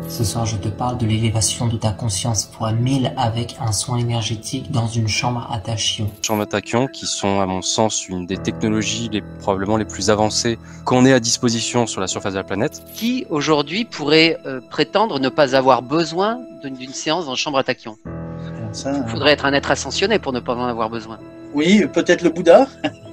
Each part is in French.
Ce soir, je te parle de l'élévation de ta conscience fois 1000 avec un soin énergétique dans une chambre à tachyon. Chambres à tachyon qui sont, à mon sens, une des technologies probablement les plus avancées qu'on ait à disposition sur la surface de la planète. Qui, aujourd'hui, pourrait prétendre ne pas avoir besoin d'une séance dans chambre à tachyon? Il faudrait être un être ascensionné pour ne pas en avoir besoin. Oui, peut-être le Bouddha.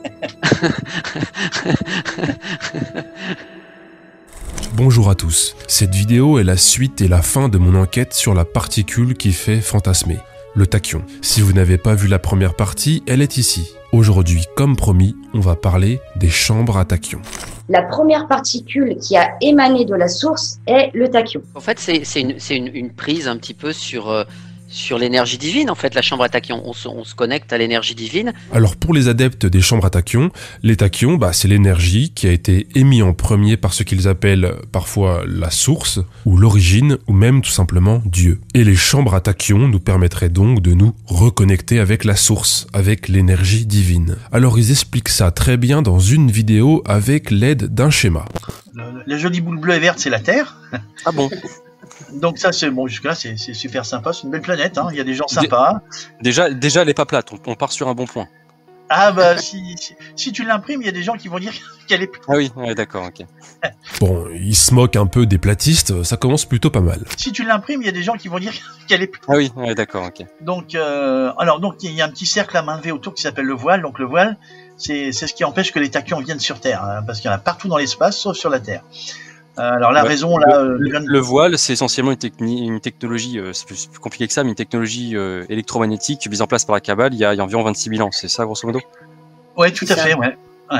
Bonjour à tous, cette vidéo est la suite et la fin de mon enquête sur la particule qui fait fantasmer, le tachyon. Si vous n'avez pas vu la première partie, elle est ici. Aujourd'hui, comme promis, on va parler des chambres à tachyon. La première particule qui a émané de la source est le tachyon. En fait, c'est une prise un petit peu sur l'énergie divine, en fait, la chambre à tachyon. On se connecte à l'énergie divine. Alors pour les adeptes des chambres à tachyon, les tachyons, c'est l'énergie qui a été émise en premier par ce qu'ils appellent parfois la source, ou l'origine, ou même tout simplement Dieu. Et les chambres à tachyon nous permettraient donc de nous reconnecter avec la source, avec l'énergie divine. Alors ils expliquent ça très bien dans une vidéo avec l'aide d'un schéma. La jolie boule bleue et verte, c'est la Terre. Ah bon? Donc ça, c'est bon, jusque-là, c'est super sympa, c'est une belle planète, hein. Il y a des gens sympas. Déjà, elle est pas plate, on part sur un bon point. Ah si tu l'imprimes, il y a des gens qui vont dire qu'elle est plate. Ah oui, ouais, d'accord, ok. Bon, ils se moquent un peu des platistes, ça commence plutôt pas mal. Si tu l'imprimes, il y a des gens qui vont dire qu'elle est plate. Ah oui, ouais, d'accord, ok. Donc, il y a un petit cercle à main levée autour qui s'appelle le voile. Donc le voile, c'est ce qui empêche que les tachyons viennent sur Terre, hein, parce qu'il y en a partout dans l'espace, sauf sur la Terre. Alors la raison là, le voile, c'est essentiellement une technologie, c'est plus compliqué que ça, mais une technologie électromagnétique mise en place par la Kabbale il y a environ 26 000 ans, c'est ça grosso modo? Ouais, tout à fait, ouais.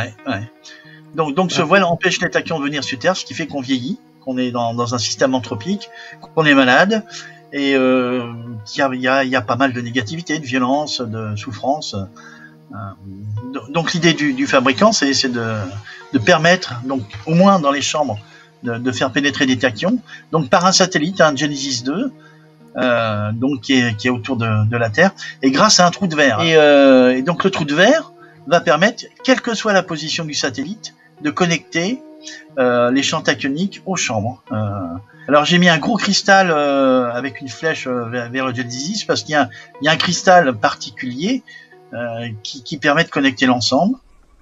Donc ce voile empêche les tachyons de venir sur Terre, ce qui fait qu'on vieillit, qu'on est dans un système anthropique, qu'on est malade, et qu'il y a pas mal de négativité, de violence, de souffrance. Donc l'idée du fabricant, c'est de permettre, donc au moins dans les chambres, de faire pénétrer des tachyons, donc par un satellite, un Genesis 2, donc qui est autour de la Terre, et grâce à un trou de verre. Et donc le trou de verre va permettre, quelle que soit la position du satellite, de connecter les champs tachyoniques aux chambres. Alors j'ai mis un gros cristal avec une flèche vers le Genesis, parce qu'il y a un cristal particulier qui permet de connecter l'ensemble.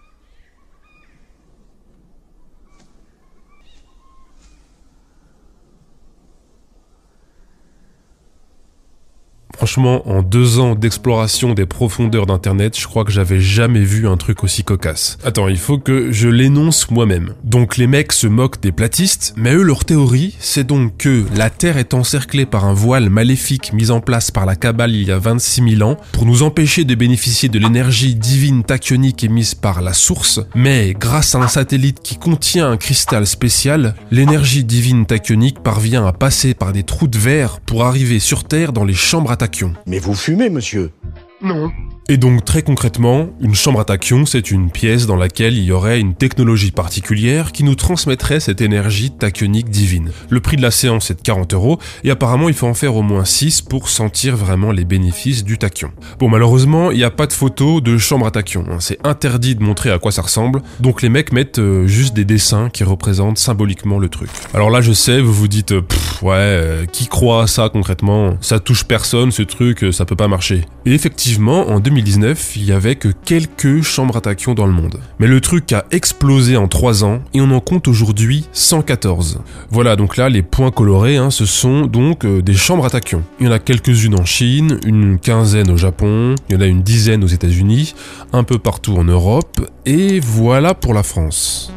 Franchement, en 2 ans d'exploration des profondeurs d'internet, je crois que j'avais jamais vu un truc aussi cocasse. Attends, il faut que je l'énonce moi-même. Donc les mecs se moquent des platistes, mais eux leur théorie, c'est donc que la Terre est encerclée par un voile maléfique mis en place par la Kabbale il y a 26 000 ans pour nous empêcher de bénéficier de l'énergie divine tachyonique émise par la source, mais grâce à un satellite qui contient un cristal spécial, l'énergie divine tachyonique parvient à passer par des trous de verre pour arriver sur Terre dans les chambres à tachyon. Mais vous fumez, monsieur? Non. Et donc très concrètement, une chambre à tachyon, c'est une pièce dans laquelle il y aurait une technologie particulière qui nous transmettrait cette énergie tachyonique divine. Le prix de la séance est de 40 € et apparemment il faut en faire au moins 6 pour sentir vraiment les bénéfices du tachyon. Bon, malheureusement, il n'y a pas de photo de chambre à tachyon, hein. C'est interdit de montrer à quoi ça ressemble, donc les mecs mettent juste des dessins qui représentent symboliquement le truc. Alors là je sais, vous vous dites, qui croit à ça concrètement? Ça touche personne ce truc, ça peut pas marcher. Et effectivement, en 2019, il y avait que quelques chambres à tachyon dans le monde. Mais le truc a explosé en 3 ans et on en compte aujourd'hui 114. Voilà, donc là, les points colorés, ce sont donc des chambres à tachyon. Il y en a quelques-unes en Chine, une quinzaine au Japon, il y en a une dizaine aux États-Unis, un peu partout en Europe, et voilà pour la France.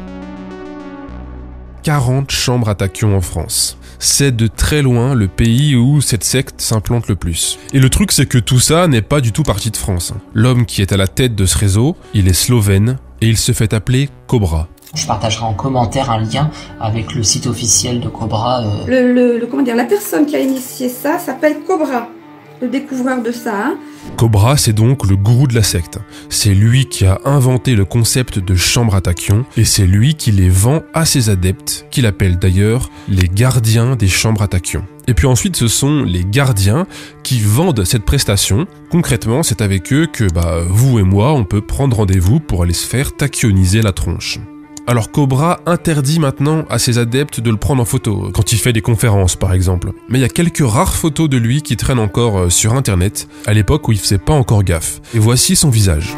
40 chambres à tachyon en France. C'est de très loin le pays où cette secte s'implante le plus. Et le truc, c'est que tout ça n'est pas du tout parti de France. L'homme qui est à la tête de ce réseau, il est slovène et il se fait appeler Cobra. Je partagerai en commentaire un lien avec le site officiel de Cobra. La personne qui a initié ça s'appelle Cobra, le découvreur de ça. Cobra, c'est donc le gourou de la secte. C'est lui qui a inventé le concept de chambre à tachyon et c'est lui qui les vend à ses adeptes, qu'il appelle d'ailleurs les gardiens des chambres à tachyon. Et puis ensuite, ce sont les gardiens qui vendent cette prestation. Concrètement, c'est avec eux que vous et moi, on peut prendre rendez-vous pour aller se faire tachyoniser la tronche. Alors Cobra interdit maintenant à ses adeptes de le prendre en photo, quand il fait des conférences par exemple. Mais il y a quelques rares photos de lui qui traînent encore sur internet, à l'époque où il faisait pas encore gaffe. Et voici son visage.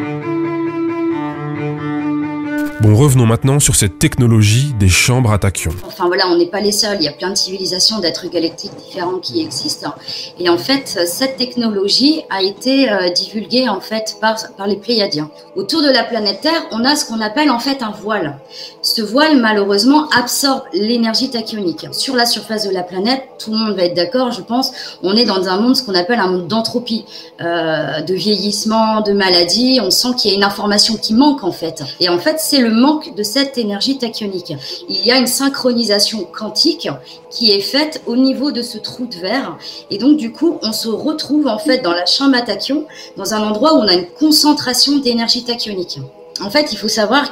Bon, revenons maintenant sur cette technologie des chambres à tachyons. Enfin voilà, on n'est pas les seuls, il y a plein de civilisations d'êtres galactiques différents qui existent. Et en fait, cette technologie a été divulguée en fait par les Pléiadiens. Autour de la planète Terre, on a ce qu'on appelle en fait un voile. Ce voile, malheureusement, absorbe l'énergie tachyonique. Sur la surface de la planète, tout le monde va être d'accord, je pense, on est dans un monde, ce qu'on appelle un monde d'entropie, de vieillissement, de maladie. On sent qu'il y a une information qui manque en fait. Et en fait, c'est le manque de cette énergie tachyonique. Il y a une synchronisation quantique qui est faite au niveau de ce trou de verre. Et donc, du coup, on se retrouve en fait dans la chambre à tachyons, dans un endroit où on a une concentration d'énergie tachyonique. En fait, il faut savoir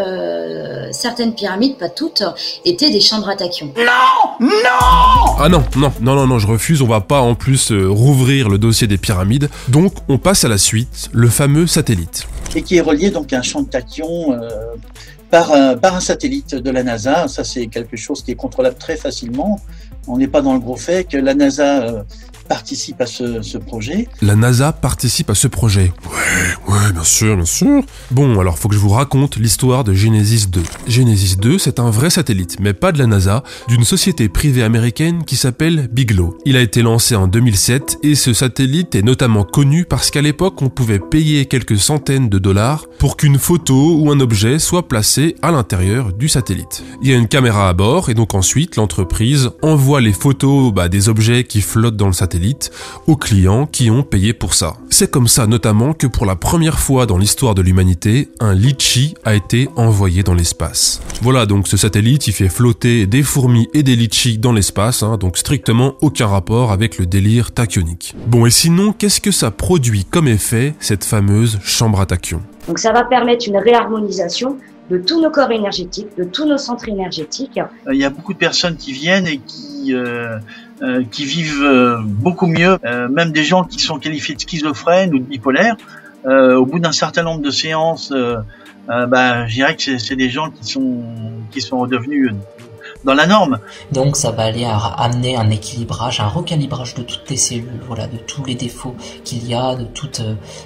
que certaines pyramides, pas toutes, étaient des chambres à tachyons. Non, non. Ah non, je refuse, on va pas en plus rouvrir le dossier des pyramides. Donc, on passe à la suite, le fameux satellite. Et qui est relié donc à un champ de tachyons par un satellite de la NASA. Ça, c'est quelque chose qui est contrôlable très facilement. On n'est pas dans le gros fait que la NASA participe à ce projet. La NASA participe à ce projet. Ouais, bien sûr. Bon, alors faut que je vous raconte l'histoire de Genesis 2. Genesis 2, c'est un vrai satellite, mais pas de la NASA, d'une société privée américaine qui s'appelle Bigelow. Il a été lancé en 2007 et ce satellite est notamment connu parce qu'à l'époque, on pouvait payer quelques centaines de dollars pour qu'une photo ou un objet soit placé à l'intérieur du satellite. Il y a une caméra à bord et donc ensuite, l'entreprise envoie les photos des objets qui flottent dans le satellite aux clients qui ont payé pour ça. C'est comme ça notamment que pour la première fois dans l'histoire de l'humanité, un litchi a été envoyé dans l'espace. Voilà, donc ce satellite, il fait flotter des fourmis et des litchis dans l'espace, donc strictement aucun rapport avec le délire tachyonique. Bon, et sinon, qu'est-ce que ça produit comme effet, cette fameuse chambre à tachyons ? Donc ça va permettre une réharmonisation de tous nos corps énergétiques, de tous nos centres énergétiques. Il y a beaucoup de personnes qui viennent et qui vivent beaucoup mieux, même des gens qui sont qualifiés de schizophrènes ou de bipolaires. Au bout d'un certain nombre de séances, je dirais que c'est des gens qui sont redevenus dans la norme. Donc ça va aller à amener un équilibrage, un recalibrage de toutes tes cellules, voilà, de tous les défauts qu'il y a, de toute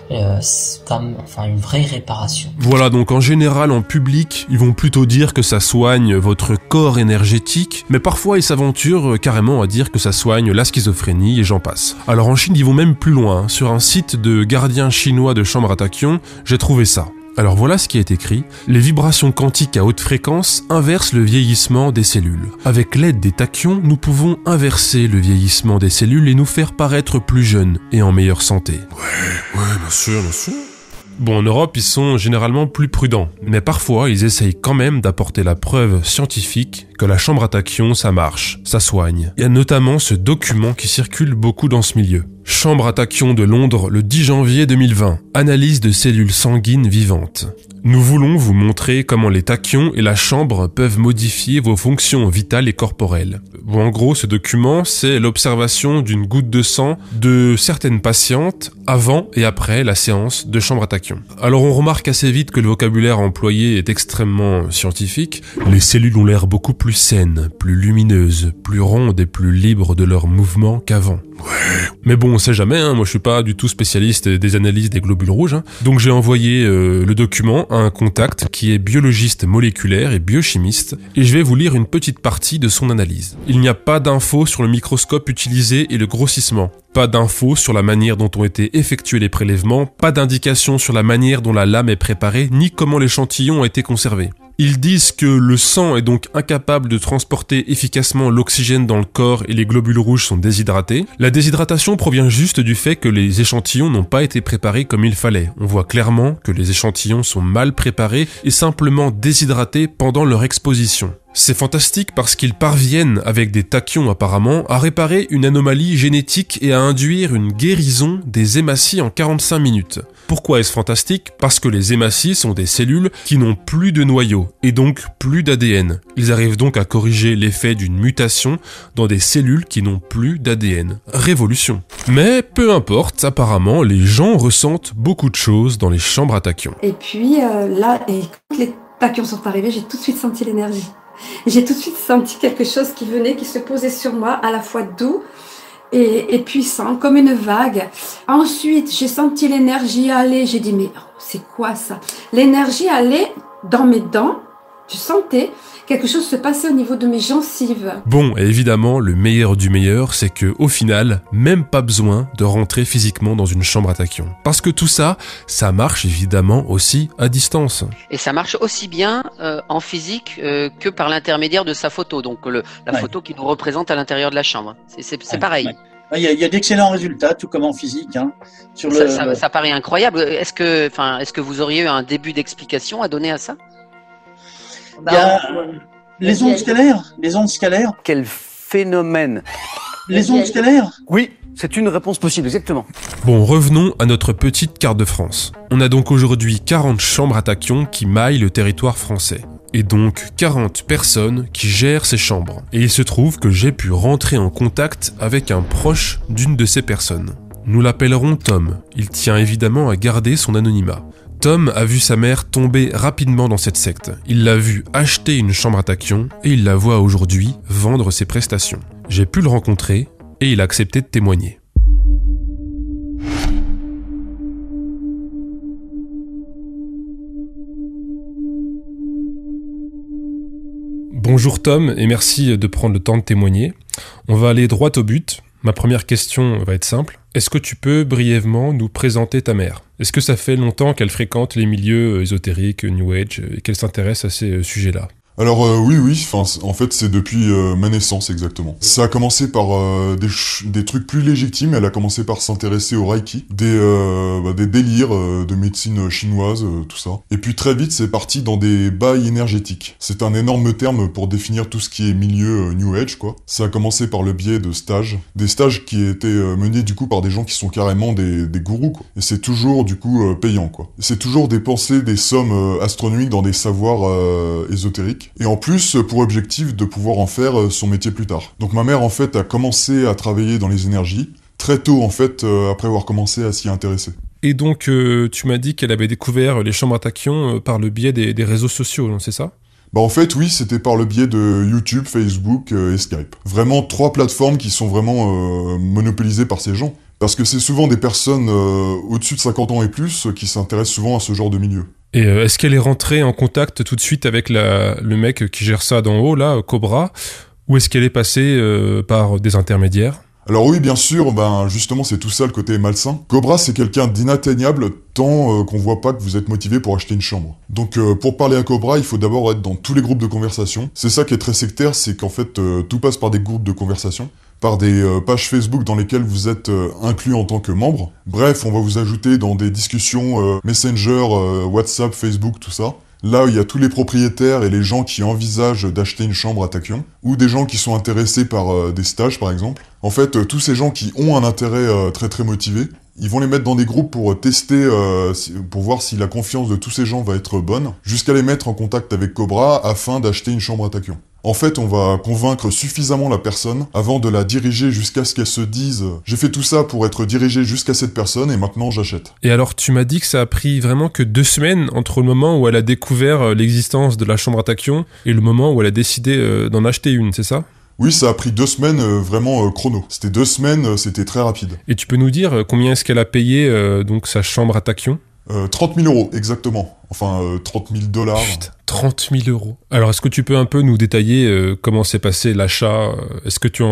une vraie réparation. Voilà, donc en général en public, ils vont plutôt dire que ça soigne votre corps énergétique, mais parfois ils s'aventurent carrément à dire que ça soigne la schizophrénie et j'en passe. Alors en Chine, ils vont même plus loin, sur un site de gardien chinois de chambre à tachyons, j'ai trouvé ça. Alors voilà ce qui est écrit, les vibrations quantiques à haute fréquence inversent le vieillissement des cellules. Avec l'aide des tachyons, nous pouvons inverser le vieillissement des cellules et nous faire paraître plus jeunes et en meilleure santé. Ouais, bien sûr. Bon, en Europe, ils sont généralement plus prudents, mais parfois, ils essayent quand même d'apporter la preuve scientifique que la chambre à tachyons, ça marche, ça soigne. Il y a notamment ce document qui circule beaucoup dans ce milieu. Chambre à tachyons de Londres, le 10 janvier 2020. Analyse de cellules sanguines vivantes. Nous voulons vous montrer comment les tachyons et la chambre peuvent modifier vos fonctions vitales et corporelles. Bon, en gros, ce document, c'est l'observation d'une goutte de sang de certaines patientes avant et après la séance de chambre à tachyons. Alors on remarque assez vite que le vocabulaire employé est extrêmement scientifique. Les cellules ont l'air beaucoup plus saines, plus lumineuses, plus rondes et plus libres de leurs mouvements qu'avant. Mais bon, on sait jamais, moi je suis pas du tout spécialiste des analyses des globules rouges, donc j'ai envoyé le document à un contact qui est biologiste moléculaire et biochimiste, et je vais vous lire une petite partie de son analyse. Il n'y a pas d'infos sur le microscope utilisé et le grossissement, pas d'infos sur la manière dont ont été effectués les prélèvements, pas d'indication sur la manière dont la lame est préparée, ni comment l'échantillon a été conservé. Ils disent que le sang est donc incapable de transporter efficacement l'oxygène dans le corps et les globules rouges sont déshydratés. La déshydratation provient juste du fait que les échantillons n'ont pas été préparés comme il fallait. On voit clairement que les échantillons sont mal préparés et simplement déshydratés pendant leur exposition. C'est fantastique parce qu'ils parviennent, avec des tachyons apparemment, à réparer une anomalie génétique et à induire une guérison des hématies en 45 minutes. Pourquoi est-ce fantastique ? Parce que les hématies sont des cellules qui n'ont plus de noyau, et donc plus d'ADN. Ils arrivent donc à corriger l'effet d'une mutation dans des cellules qui n'ont plus d'ADN. Révolution. Mais peu importe, apparemment, les gens ressentent beaucoup de choses dans les chambres à tachyons. Et puis là, tachyons sont arrivés, j'ai tout de suite senti l'énergie. J'ai tout de suite senti quelque chose qui venait, qui se posait sur moi, à la fois doux et puissant, comme une vague. Ensuite, j'ai senti l'énergie aller. J'ai dit, mais c'est quoi ça? L'énergie allait dans mes dents. Je sentais quelque chose se passer au niveau de mes gencives. Bon, et évidemment, le meilleur du meilleur, c'est que au final, même pas besoin de rentrer physiquement dans une chambre à tachyon. Parce que tout ça, ça marche évidemment aussi à distance. Et ça marche aussi bien en physique que par l'intermédiaire de sa photo. Donc la photo qui nous représente à l'intérieur de la chambre. C'est pareil. Ouais. Il y a d'excellents résultats, tout comme en physique. Hein, sur ça paraît incroyable. Est-ce que vous auriez eu un début d'explication à donner à ça? Il y a les ondes scalaires. Quel phénomène? Les ondes scalaires? Oui, c'est une réponse possible, exactement. Bon, revenons à notre petite carte de France. On a donc aujourd'hui 40 chambres à tachyon qui maillent le territoire français. Et donc 40 personnes qui gèrent ces chambres. Et il se trouve que j'ai pu rentrer en contact avec un proche d'une de ces personnes. Nous l'appellerons Tom. Il tient évidemment à garder son anonymat. Tom a vu sa mère tomber rapidement dans cette secte. Il l'a vu acheter une chambre à tachyon et il la voit aujourd'hui vendre ses prestations. J'ai pu le rencontrer et il a accepté de témoigner. Bonjour Tom et merci de prendre le temps de témoigner. On va aller droit au but. Ma première question va être simple. Est-ce que tu peux brièvement nous présenter ta mère? Est-ce que ça fait longtemps qu'elle fréquente les milieux ésotériques, New Age, et qu'elle s'intéresse à ces sujets-là? Alors oui, en fait c'est depuis ma naissance exactement. Ça a commencé par des trucs plus légitimes, elle a commencé par s'intéresser au Reiki, des délires de médecine chinoise, tout ça. Et puis très vite c'est parti dans des bails énergétiques. C'est un énorme terme pour définir tout ce qui est milieu New Age quoi. Ça a commencé par le biais de stages, des stages qui étaient menés du coup par des gens qui sont carrément des gourous quoi. Et c'est toujours du coup payant quoi. C'est toujours dépenser des sommes astronomiques dans des savoirs ésotériques. Et en plus, pour objectif de pouvoir en faire son métier plus tard. Donc ma mère, en fait, a commencé à travailler dans les énergies, très tôt, en fait, après avoir commencé à s'y intéresser. Et donc, tu m'as dit qu'elle avait découvert les chambres à tachyon par le biais des réseaux sociaux, c'est ça? Bah en fait, oui, c'était par le biais de YouTube, Facebook et Skype. Vraiment 3 plateformes qui sont vraiment monopolisées par ces gens. Parce que c'est souvent des personnes au-dessus de 50 ans et plus qui s'intéressent souvent à ce genre de milieu. Et est-ce qu'elle est rentrée en contact tout de suite avec le mec qui gère ça d'en haut, là, Cobra, ou est-ce qu'elle est passée par des intermédiaires? Alors oui, bien sûr, justement, c'est tout ça le côté malsain. Cobra, c'est quelqu'un d'inatteignable tant qu'on voit pas que vous êtes motivé pour acheter une chambre. Donc pour parler à Cobra, il faut d'abord être dans tous les groupes de conversation. C'est ça qui est très sectaire, c'est qu'en fait, tout passe par des groupes de conversation, par des pages Facebook dans lesquelles vous êtes inclus en tant que membre. Bref, on va vous ajouter dans des discussions Messenger, WhatsApp, Facebook, tout ça. Là, il y a tous les propriétaires et les gens qui envisagent d'acheter une chambre à tachyon, ou des gens qui sont intéressés par des stages, par exemple. En fait, tous ces gens qui ont un intérêt très très motivé, ils vont les mettre dans des groupes pour tester, pour voir si la confiance de tous ces gens va être bonne, jusqu'à les mettre en contact avec Cobra afin d'acheter une chambre à tachyon. En fait, on va convaincre suffisamment la personne avant de la diriger jusqu'à ce qu'elle se dise « J'ai fait tout ça pour être dirigé jusqu'à cette personne et maintenant j'achète ». Et alors, tu m'as dit que ça a pris vraiment que 2 semaines entre le moment où elle a découvert l'existence de la chambre à tachyon et le moment où elle a décidé d'en acheter une, c'est ça ? Oui, ça a pris 2 semaines vraiment chrono. C'était 2 semaines, c'était très rapide. Et tu peux nous dire combien est-ce qu'elle a payé donc sa chambre à tachyon ? 30 000 euros, exactement. Enfin, 30 000 $. Putain, 30 000 euros. Alors, est-ce que tu peux un peu nous détailler comment s'est passé l'achat ? Est-ce que t'en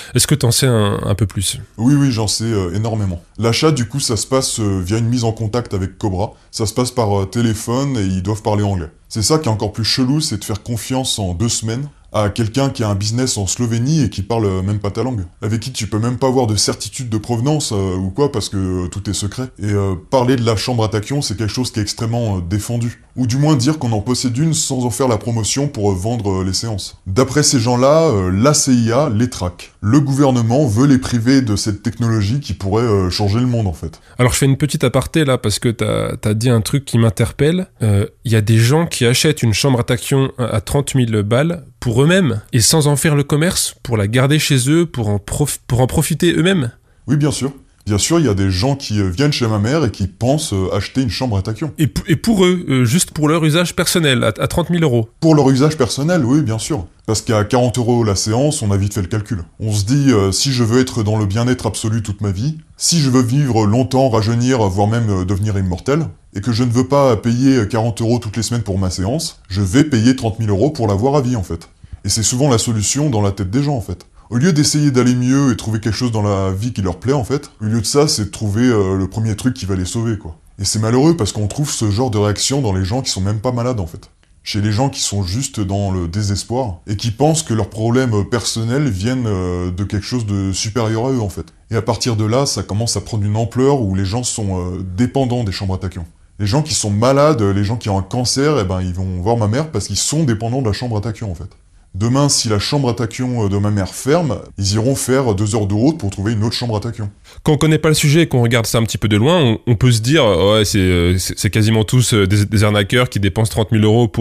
sais un peu plus ? Oui, j'en sais énormément. L'achat, du coup, ça se passe via une mise en contact avec Cobra. Ça se passe par téléphone et ils doivent parler anglais. C'est ça qui est encore plus chelou, c'est de faire confiance en 2 semaines à quelqu'un qui a un business en Slovénie et qui parle même pas ta langue. Avec qui tu peux même pas avoir de certitude de provenance ou quoi parce que tout est secret. Et parler de la chambre à tachyon, c'est quelque chose qui est extrêmement défendu. Ou du moins dire qu'on en possède une sans en faire la promotion pour vendre les séances. D'après ces gens-là, la CIA les traque. Le gouvernement veut les priver de cette technologie qui pourrait changer le monde en fait. Alors je fais une petite aparté là parce que t'as dit un truc qui m'interpelle. Y a des gens qui achètent une chambre à tachyon à 30 000 balles pour eux-mêmes et sans en faire le commerce, pour la garder chez eux, pour en profiter eux-mêmes. Oui, bien sûr. Bien sûr, il y a des gens qui viennent chez ma mère et qui pensent acheter une chambre à tachyon. Et pour eux, juste pour leur usage personnel, à 30 000 euros. Pour leur usage personnel, oui, bien sûr. Parce qu'à 40 € la séance, on a vite fait le calcul. On se dit, si je veux être dans le bien-être absolu toute ma vie, si je veux vivre longtemps, rajeunir, voire même devenir immortel, et que je ne veux pas payer 40 € toutes les semaines pour ma séance, je vais payer 30 000 € pour l'avoir à vie, en fait. Et c'est souvent la solution dans la tête des gens, en fait. Au lieu d'essayer d'aller mieux et trouver quelque chose dans la vie qui leur plaît, en fait, au lieu de ça, c'est de trouver le premier truc qui va les sauver, quoi. Et c'est malheureux parce qu'on trouve ce genre de réaction dans les gens qui sont même pas malades, en fait. Chez les gens qui sont juste dans le désespoir et qui pensent que leurs problèmes personnels viennent de quelque chose de supérieur à eux, en fait. Et à partir de là, ça commence à prendre une ampleur où les gens sont dépendants des chambres à tachyon. Les gens qui sont malades, les gens qui ont un cancer, ils vont voir ma mère parce qu'ils sont dépendants de la chambre à tachyon, en fait. Demain, si la chambre à tachyon de ma mère ferme, ils iront faire 2 heures de route pour trouver une autre chambre à tachyon. Quand on connaît pas le sujet et qu'on regarde ça un petit peu de loin, on peut se dire, ouais, c'est quasiment tous des arnaqueurs qui dépensent 30 000 €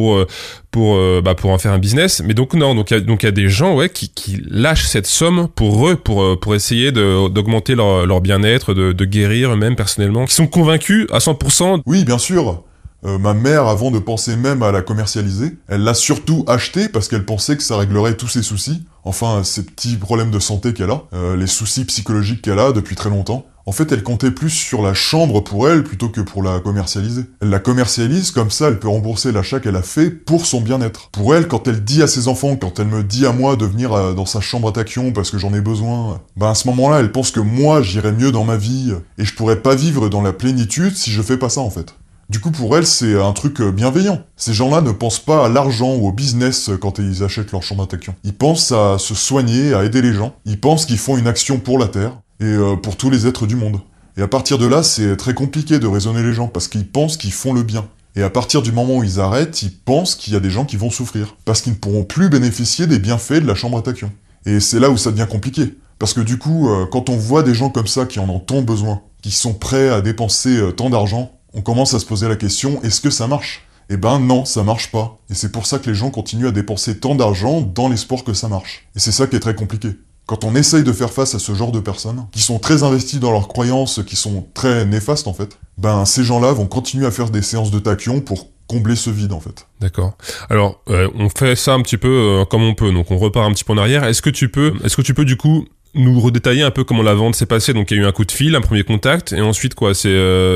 pour en faire un business. Mais donc non, donc il y a des gens, ouais, qui lâchent cette somme pour eux, pour essayer d'augmenter leur bien-être, de guérir eux-mêmes personnellement, qui sont convaincus à 100%. Oui, bien sûr. Ma mère, avant de penser même à la commercialiser, elle l'a surtout achetée parce qu'elle pensait que ça réglerait tous ses soucis, enfin ces petits problèmes de santé qu'elle a, les soucis psychologiques qu'elle a depuis très longtemps. En fait, elle comptait plus sur la chambre pour elle plutôt que pour la commercialiser. Elle la commercialise, comme ça elle peut rembourser l'achat qu'elle a fait pour son bien-être. Pour elle, quand elle dit à ses enfants, quand elle me dit à moi de venir dans sa chambre à tachyon parce que j'en ai besoin, à ce moment-là, elle pense que moi, j'irai mieux dans ma vie et je pourrais pas vivre dans la plénitude si je fais pas ça, en fait. Du coup, pour elle, c'est un truc bienveillant. Ces gens-là ne pensent pas à l'argent ou au business quand ils achètent leur chambre à tachyon. Ils pensent à se soigner, à aider les gens. Ils pensent qu'ils font une action pour la Terre et pour tous les êtres du monde. Et à partir de là, c'est très compliqué de raisonner les gens parce qu'ils pensent qu'ils font le bien. Et à partir du moment où ils arrêtent, ils pensent qu'il y a des gens qui vont souffrir parce qu'ils ne pourront plus bénéficier des bienfaits de la chambre à tachyon. Et c'est là où ça devient compliqué. Parce que du coup, quand on voit des gens comme ça qui en ont tant besoin, qui sont prêts à dépenser tant d'argent, on commence à se poser la question, est-ce que ça marche ? Eh ben non, ça marche pas. Et c'est pour ça que les gens continuent à dépenser tant d'argent dans l'espoir que ça marche. Et c'est ça qui est très compliqué. Quand on essaye de faire face à ce genre de personnes, qui sont très investies dans leurs croyances, qui sont très néfastes en fait, ces gens-là vont continuer à faire des séances de tachyon pour combler ce vide en fait. D'accord. Alors, on fait ça un petit peu comme on peut, donc on repart un petit peu en arrière. Est-ce que tu peux du coup nous redétailler un peu comment la vente s'est passée? Donc il y a eu un coup de fil, un premier contact, et ensuite quoi? C'est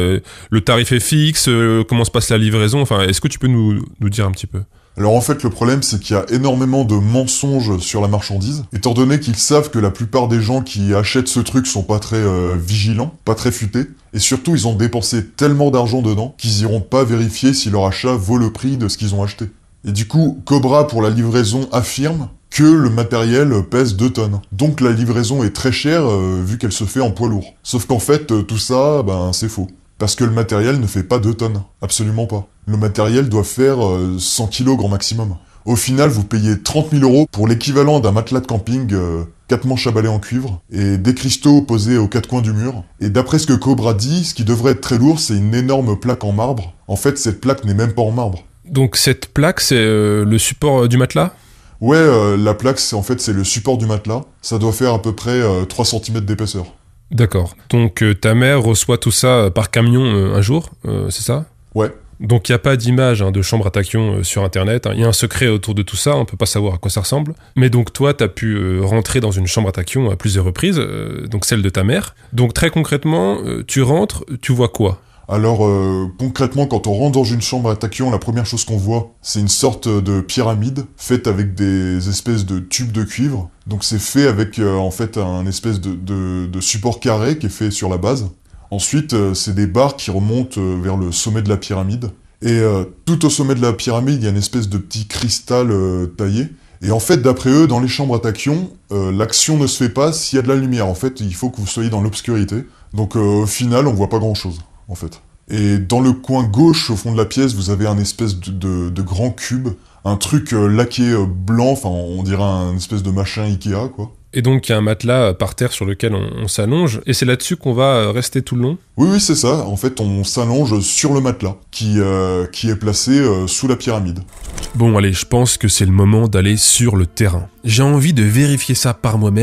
le tarif est fixe, comment se passe la livraison? Enfin, est-ce que tu peux nous dire un petit peu? Alors en fait, le problème, c'est qu'il y a énormément de mensonges sur la marchandise, étant donné qu'ils savent que la plupart des gens qui achètent ce truc sont pas très vigilants, pas très futés, et surtout ils ont dépensé tellement d'argent dedans qu'ils iront pas vérifier si leur achat vaut le prix de ce qu'ils ont acheté. Et du coup, Cobra pour la livraison affirme que le matériel pèse 2 tonnes. Donc la livraison est très chère vu qu'elle se fait en poids lourd. Sauf qu'en fait, tout ça, c'est faux. Parce que le matériel ne fait pas 2 tonnes. Absolument pas. Le matériel doit faire 100 kilos grand maximum. Au final, vous payez 30 000 € pour l'équivalent d'un matelas de camping 4 manches à balai en cuivre et des cristaux posés aux 4 coins du mur. Et d'après ce que Cobra dit, ce qui devrait être très lourd, c'est une énorme plaque en marbre. En fait, cette plaque n'est même pas en marbre. Donc cette plaque, c'est le support du matelas ? Ouais, la plaque, c'est le support du matelas. Ça doit faire à peu près 3 cm d'épaisseur. D'accord. Donc ta mère reçoit tout ça par camion un jour, c'est ça ? Ouais. Donc il n'y a pas d'image de chambre à tachyon sur internet, il y a un secret autour de tout ça, on peut pas savoir à quoi ça ressemble. Mais donc toi, tu as pu rentrer dans une chambre à tachyon à plusieurs reprises, donc celle de ta mère. Donc très concrètement, tu rentres, tu vois quoi ? Alors, concrètement, quand on rentre dans une chambre à tachyon, la première chose qu'on voit, c'est une sorte de pyramide faite avec des espèces de tubes de cuivre. Donc c'est fait avec, en fait, un espèce de support carré qui est fait sur la base. Ensuite, c'est des barres qui remontent vers le sommet de la pyramide. Et tout au sommet de la pyramide, il y a une espèce de petit cristal taillé. Et en fait, d'après eux, dans les chambres à tachyon, l'action ne se fait pas s'il y a de la lumière. En fait, il faut que vous soyez dans l'obscurité. Donc au final, on voit pas grand-chose. En fait. Et dans le coin gauche, au fond de la pièce, vous avez un espèce de grand cube, un truc laqué blanc, enfin on dirait un espèce de machin Ikea, quoi. Et donc il y a un matelas par terre sur lequel on s'allonge, et c'est là-dessus qu'on va rester tout le long ? Oui, c'est ça. En fait, on s'allonge sur le matelas, qui est placé sous la pyramide. Bon, allez, je pense que c'est le moment d'aller sur le terrain. J'ai envie de vérifier ça par moi-même,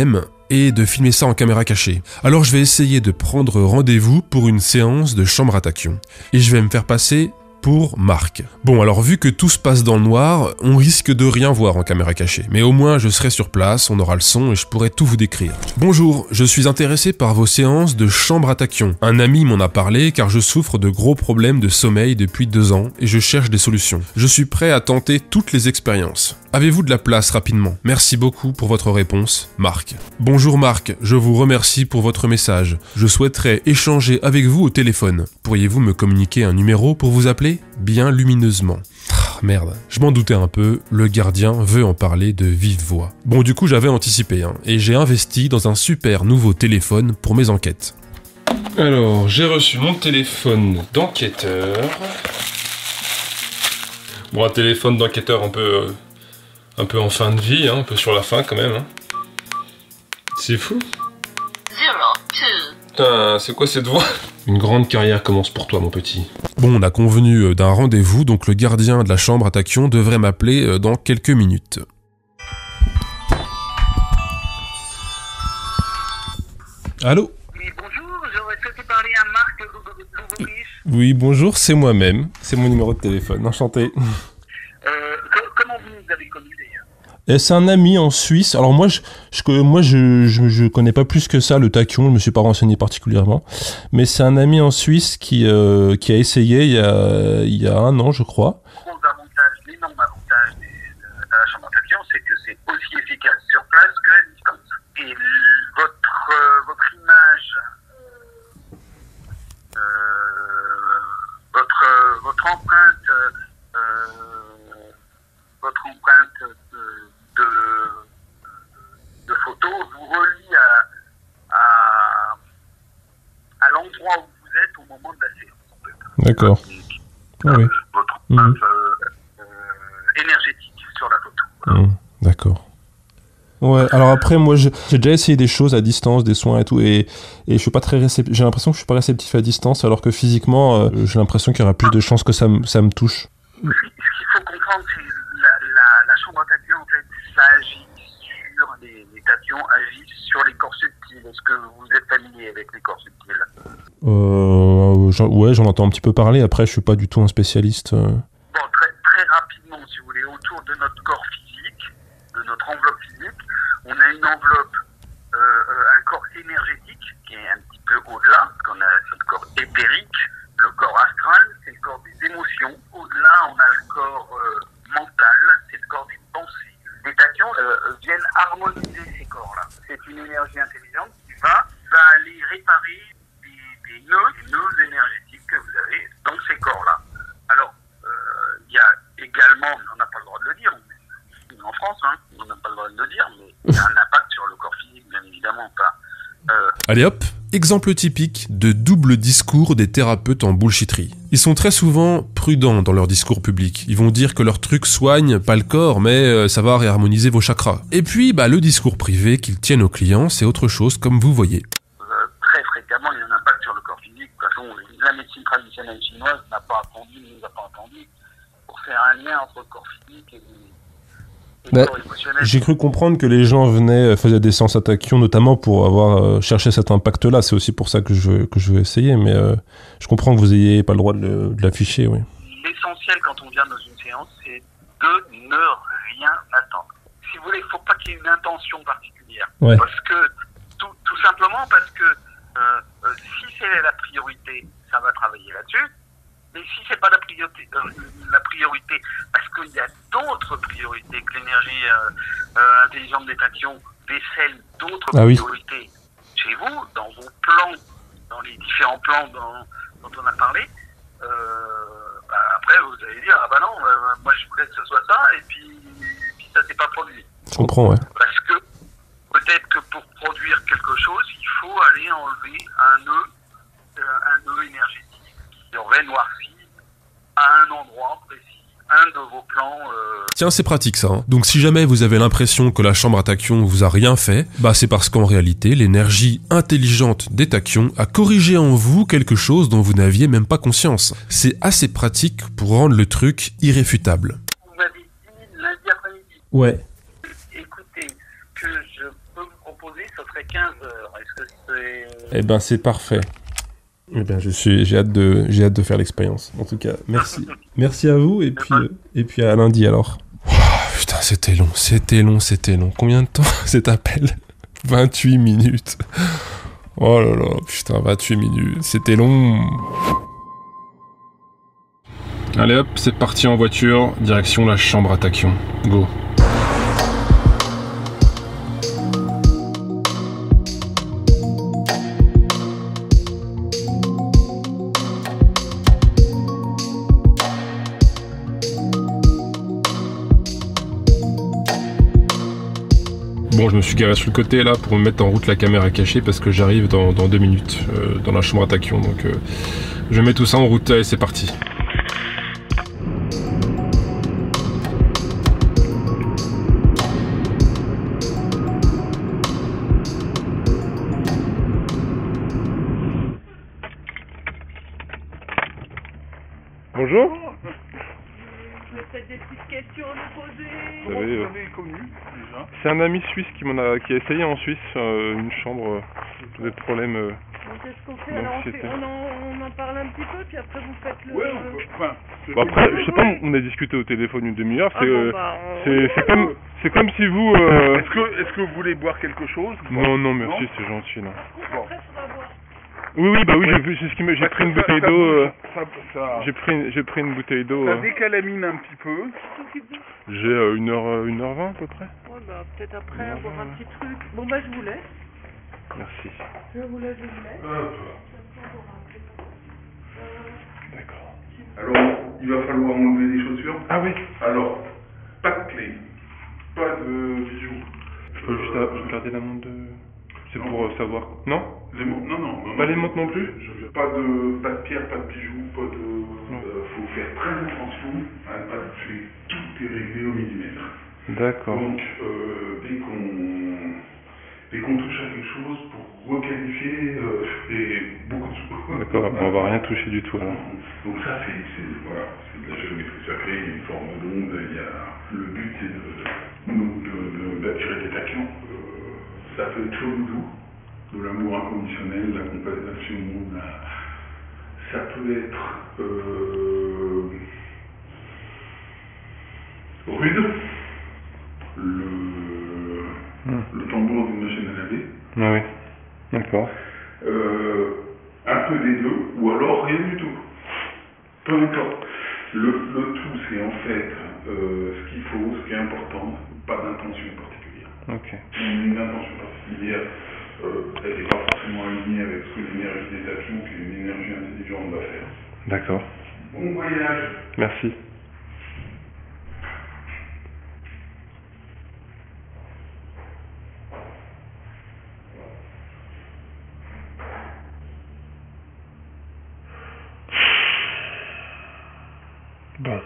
et de filmer ça en caméra cachée. Alors je vais essayer de prendre rendez-vous pour une séance de chambre à tachyon. Et je vais me faire passer pour Marc. Bon, alors vu que tout se passe dans le noir, on risque de rien voir en caméra cachée. Mais au moins, je serai sur place, on aura le son et je pourrai tout vous décrire. Bonjour, je suis intéressé par vos séances de chambre à tachyon. Un ami m'en a parlé car je souffre de gros problèmes de sommeil depuis 2 ans et je cherche des solutions. Je suis prêt à tenter toutes les expériences. Avez-vous de la place rapidement? Merci beaucoup pour votre réponse, Marc. Bonjour Marc, je vous remercie pour votre message. Je souhaiterais échanger avec vous au téléphone. Pourriez-vous me communiquer un numéro pour vous appeler? Bien lumineusement. Merde, je m'en doutais un peu, le gardien veut en parler de vive voix. Bon, du coup j'avais anticipé, et j'ai investi dans un super nouveau téléphone pour mes enquêtes. Alors, j'ai reçu mon téléphone d'enquêteur. Bon, un téléphone d'enquêteur un peu en fin de vie, un peu sur la fin quand même. C'est fou. 02. Putain, c'est quoi cette voix? Une grande carrière commence pour toi, mon petit. Bon, on a convenu d'un rendez-vous, donc le gardien de la chambre à tachyon devrait m'appeler dans quelques minutes. Allô? Oui, bonjour, j'aurais souhaité parler à Marc Louvoris. Oui, bonjour, c'est moi-même. C'est mon numéro de téléphone, enchanté. Comment vous nous avez connus d'ailleurs? C'est un ami en Suisse. Alors moi, je connais pas plus que ça le tachyon. Je me suis pas renseigné particulièrement, mais c'est un ami en Suisse qui a essayé il y a 1 an, je crois. L'énorme avantage de la chambre à tachyon, c'est que c'est aussi efficace sur place que à distance. Et votre image, votre empreinte de photo vous relie à l'endroit où vous êtes au moment de la séance. En fait. D'accord. Oui. Votre empreinte énergétique sur la photo. D'accord. Ouais, alors après, moi, j'ai déjà essayé des choses à distance, des soins et tout, et je suis pas très réceptif. J'ai l'impression que je suis pas réceptif à distance, alors que physiquement, j'ai l'impression qu'il y aura plus de chances que ça me touche. Ce qu'il faut comprendre, c'est que la chambre à tachyon, en fait, ça agit sur les tachyons, agit sur les corps subtils. Est-ce que vous êtes familier avec les corps subtils? Ouais, j'en entends un petit peu parler. Après, je suis pas du tout un spécialiste. Bon, très rapidement, si vous voulez, autour de notre corps physique, de notre enveloppe physique, on a une enveloppe, un corps énergétique qui est un petit peu au-delà, c'est le corps éthérique, le corps astral, c'est le corps des émotions. Au-delà, on a le corps mental, c'est le corps des pensées. Les tachyons viennent harmoniser ces corps-là. C'est une énergie intelligente qui va aller réparer des nœuds énergétiques que vous avez dans ces corps-là. Alors, il y a également, on n'a pas le droit de le dire, en France, on n'a pas le droit de le dire, mais il y a un impact sur le corps physique, bien évidemment. Allez hop, exemple typique de double discours des thérapeutes en bullshitterie. Ils sont très souvent prudents dans leur discours public. Ils vont dire que leur truc soigne pas le corps, mais ça va réharmoniser vos chakras. Et puis, le discours privé qu'ils tiennent aux clients, c'est autre chose, comme vous voyez. Très fréquemment, il y a un impact sur le corps physique. De toute façon, la médecine traditionnelle chinoise nous a pas attendu pour faire un lien entre le corps physique et le corps émotionnel. J'ai cru comprendre que les gens faisaient des séances à tachyon, notamment pour avoir cherché cet impact-là. C'est aussi pour ça que je veux essayer, mais je comprends que vous n'ayez pas le droit de l'afficher, oui. L'essentiel quand on vient dans une séance, c'est de ne rien attendre. Si vous voulez, il ne faut pas qu'il y ait une intention particulière. Ouais. Parce que, tout simplement parce que si c'est la priorité, ça va travailler là-dessus. Mais si c'est pas la priorité, parce qu'il y a d'autres priorités, que l'énergie intelligente des tachyons décèle d'autres priorités chez vous, dans vos plans, dans les différents plans dont on a parlé. Après, vous allez dire, moi je voulais que ce soit ça, et puis ça s'est pas produit. Je comprends, ouais. Parce que peut-être que pour produire quelque chose, il faut aller enlever un nœud énergétique qui aurait noirci à un endroit précis, un de vos plans. Tiens, c'est pratique ça. Donc si jamais vous avez l'impression que la chambre à tachyon vous a rien fait, c'est parce qu'en réalité, l'énergie intelligente des tachyons a corrigé en vous quelque chose dont vous n'aviez même pas conscience. C'est assez pratique pour rendre le truc irréfutable. Vous m'avez dit lundi après-midi. Ouais. Écoutez, ce que je peux vous proposer, ce serait fait 15 heures. Est-ce que c'est... Eh ben, c'est parfait. Eh ben, j'ai hâte de faire l'expérience. En tout cas, merci. Merci à vous et puis à lundi alors. Oh, putain, c'était long. Combien de temps cet appel? 28 minutes. Oh là là, putain, 28 minutes. C'était long. Allez hop, c'est parti en voiture, direction la chambre à tachyon. Go. Bon, je me suis garé sur le côté là pour me mettre en route la caméra cachée parce que j'arrive dans 2 minutes dans la chambre à tachyon. Donc je mets tout ça en route et c'est parti. Bonjour. Peut-être des petites questions à nous poser. Comment vous avez connu déjà? C'est un ami suisse qui a essayé en Suisse une chambre de problème. Qu'est-ce qu'on fait alors on en parle un petit peu puis après vous faites le. Ouais, bon, après, je sais pas, on a discuté au téléphone une demi-heure. C'est comme si vous. Est-ce que vous voulez boire quelque chose? Non, merci, c'est gentil. Non. Bon. Après, faudra boire. Oui, j'ai vu, c'est ce qui m'a. J'ai pris une bouteille d'eau. J'ai pris une bouteille d'eau. Ça décalamine un petit peu. J'ai 1h20 à peu près. Ouais, bah peut-être après boire un petit truc. Bon bah je vous laisse. Merci. Je vous laisse. D'accord. Alors, il va falloir enlever les chaussures. Ah oui. Alors, pas de clé, pas de bijoux. Je peux juste regarder la montre de. C'est pour savoir. Non. Non. Pas les montres non plus. Pas de pierre, pas de bijoux, pas de. Faut faire très attention à ne pas toucher. Tout est réglé au millimètre. D'accord. Donc, dès qu'on touche à quelque chose pour requalifier et beaucoup de choses. D'accord, on va rien toucher du tout alors. Donc ça c'est de la géométrie sacrée, il y a une forme d'onde, le but c'est d'attirer des tachyons. Ça peut être chaud ou doux, de l'amour inconditionnel, de la compassion, ça peut être rude, le tambour d'une machine à laver. Ah oui, d'accord. Un peu des deux, ou alors rien du tout. Peu importe. Le tout, c'est en fait ce qu'il faut, ce qui est important, pas d'intention particulière. Ok. Une intention particulière, elle n'est pas forcément alignée avec ce que l'énergie des tachyons, qui est une énergie intelligente, va faire. D'accord. Bon voyage. Merci. Bon,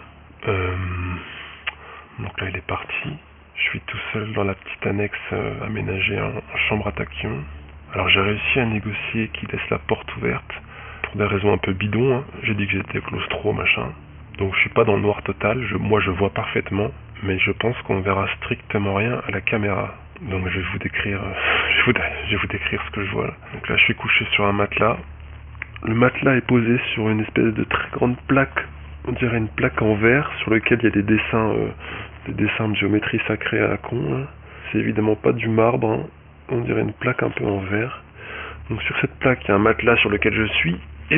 donc là il est parti. Je suis tout seul dans la petite annexe aménagée en chambre à tachyon. Alors j'ai réussi à négocier qu'il laisse la porte ouverte pour des raisons un peu bidons. Hein. J'ai dit que j'étais claustro, machin. Donc je suis pas dans le noir total. Moi je vois parfaitement, mais je pense qu'on verra strictement rien à la caméra. Donc je vais vous décrire, je vais vous décrire ce que je vois là. Donc là je suis couché sur un matelas. Le matelas est posé sur une espèce de très grande plaque. On dirait une plaque en verre sur laquelle il y a des dessins de géométrie sacrée à la con. Hein. C'est évidemment pas du marbre, hein. On dirait une plaque un peu en verre. Donc sur cette plaque, il y a un matelas sur lequel je suis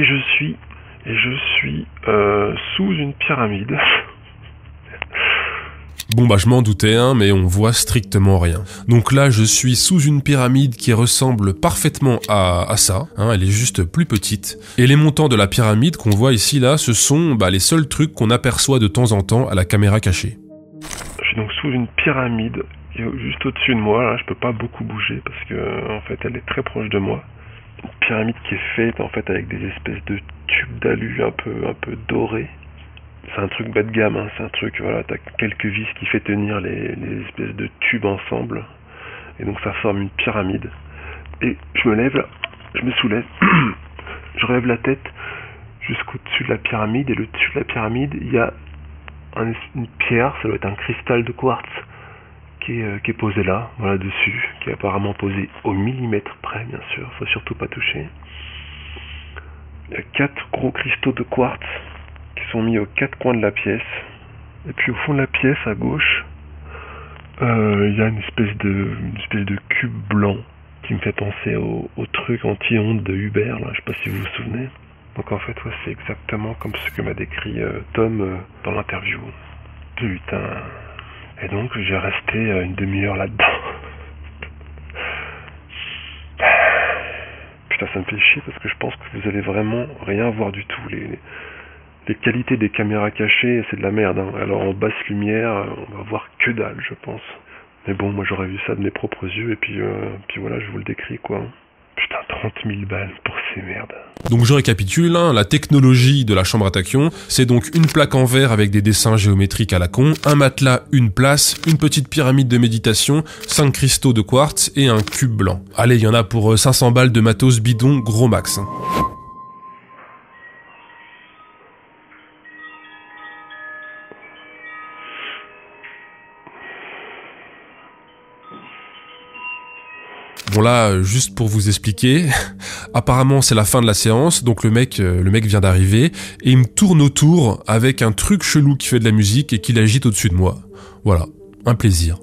sous une pyramide. Bon bah je m'en doutais, hein, mais on voit strictement rien. Donc là je suis sous une pyramide qui ressemble parfaitement à ça, hein, elle est juste plus petite. Et les montants de la pyramide qu'on voit ici là, ce sont les seuls trucs qu'on aperçoit de temps en temps à la caméra cachée. Je suis donc sous une pyramide qui est juste au-dessus de moi, là, je peux pas beaucoup bouger parce que en fait elle est très proche de moi. Une pyramide qui est faite en fait avec des espèces de tubes d'alu un peu dorés. C'est un truc bas de gamme, hein. C'est un truc, voilà, t'as quelques vis qui fait tenir les espèces de tubes ensemble, et donc ça forme une pyramide. Et je me lève, je me soulève, je relève la tête jusqu'au-dessus de la pyramide, et le dessus de la pyramide, il y a une pierre, ça doit être un cristal de quartz, qui est posé là, voilà dessus, qui est apparemment posé au millimètre près, bien sûr, faut surtout pas toucher. Il y a 4 gros cristaux de quartz qui sont mis aux 4 coins de la pièce. Et puis au fond de la pièce, à gauche, il y a une espèce de cube blanc qui me fait penser au truc anti-ondes de Hubert, là, je sais pas si vous vous souvenez. Donc en fait, ouais, c'est exactement comme ce que m'a décrit Tom dans l'interview. Putain. Et donc j'ai resté une demi-heure là-dedans. Putain, ça me fait chier parce que je pense que vous allez vraiment rien voir du tout. Les qualités des caméras cachées, c'est de la merde. Hein. Alors en basse lumière, on va voir que dalle, je pense. Mais bon, moi j'aurais vu ça de mes propres yeux et puis voilà, je vous le décris quoi. Putain, 30 000 balles pour ces merdes. Donc je récapitule, hein, la technologie de la chambre à tachyon, c'est donc une plaque en verre avec des dessins géométriques à la con, un matelas, une place, une petite pyramide de méditation, 5 cristaux de quartz et un cube blanc. Allez, il y en a pour 500 balles de matos bidon gros max. Hein. Bon là, juste pour vous expliquer, apparemment c'est la fin de la séance, donc le mec vient d'arriver, et il me tourne autour avec un truc chelou qui fait de la musique et qui l'agite au-dessus de moi. Voilà, un plaisir.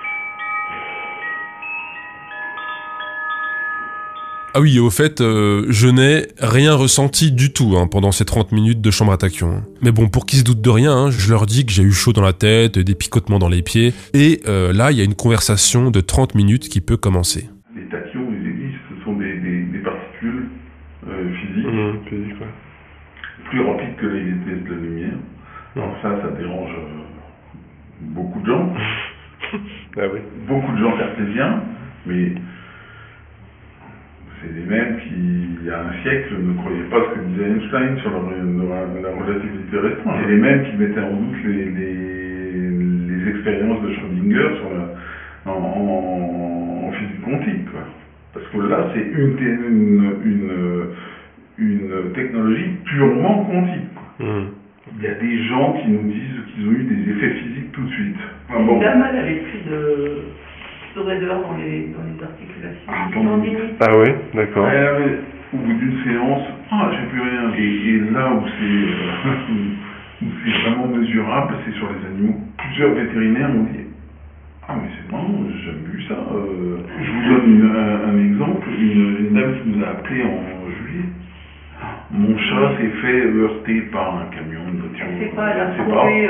Ah oui, et au fait, je n'ai rien ressenti du tout pendant ces 30 minutes de chambre à tachyon. Mais bon, pour qu'ils se doutent de rien, je leur dis que j'ai eu chaud dans la tête, des picotements dans les pieds, et là, il y a une conversation de 30 minutes qui peut commencer. Les tachyons, ils existent, ce sont des particules physiques, physique, ouais. Plus rapides que les vitesses de la lumière. Alors ça dérange beaucoup de gens. Ah oui. Beaucoup de gens cartésiens, mais c'est les mêmes qui, il y a un siècle, ne croyaient pas ce que disait Einstein sur la relativité restreinte. C'est les mêmes qui mettaient en doute les expériences de Schrödinger en physique quantique, quoi. Parce que là, c'est une technologie purement quantique, quoi. Il y a des gens qui nous disent qu'ils ont eu des effets physiques tout de suite. Enfin, bon. La mal avait pris de raideur dans les articulations. Ah oui, d'accord. Elle avait, au bout d'une séance, j'ai plus rien. Et là où c'est vraiment mesurable, c'est sur les animaux. Plusieurs vétérinaires m'ont dit mais c'est marrant, j'ai jamais vu ça. Je vous donne un exemple. Une dame qui nous a appelé en juillet. Mon chat s'est fait heurter par un camion, une voiture. C'est pas, elle a trouvé.